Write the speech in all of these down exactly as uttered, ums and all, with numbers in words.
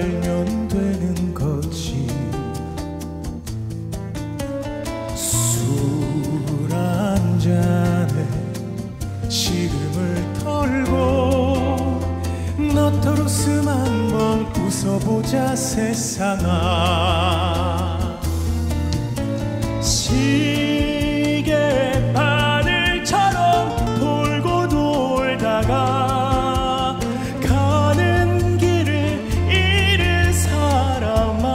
알면 되는 거지. 술 한 잔에 시름을 털고 너털웃음 한번 웃어보자 세상아. 시계 바늘처럼 돌고 돌다가 가는 길을 잃은 사람아,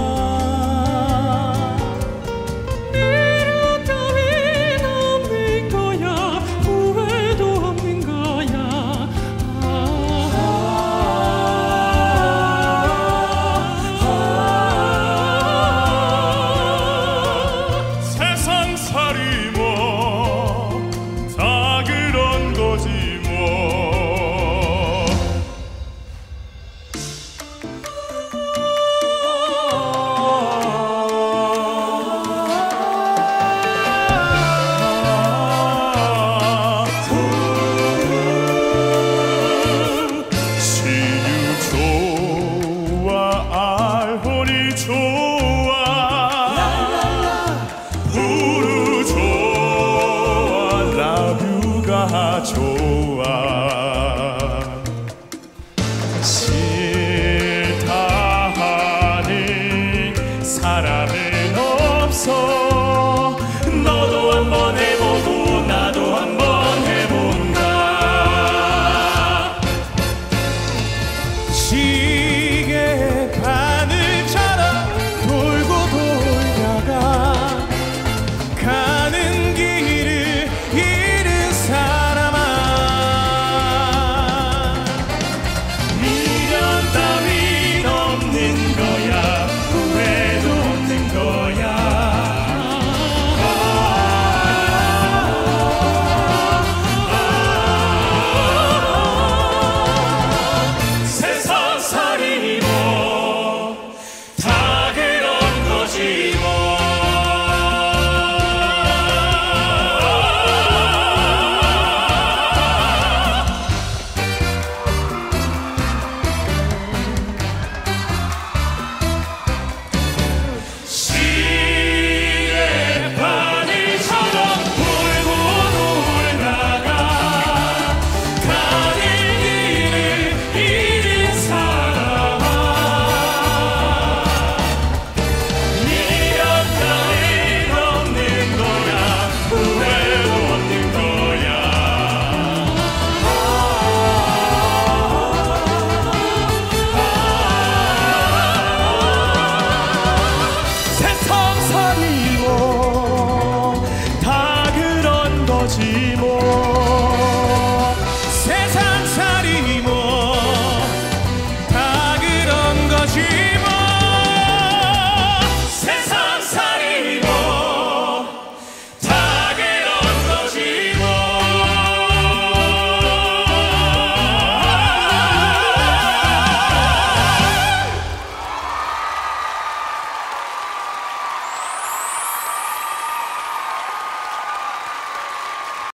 미련 따윈 없는 거야, 후회도 없는 거야. 아, 아, 아, 세상살이 뭐 다 그런 거지 뭐. 시유 좋아 알호리 좋아 부르 좋아 라뷰가 좋아.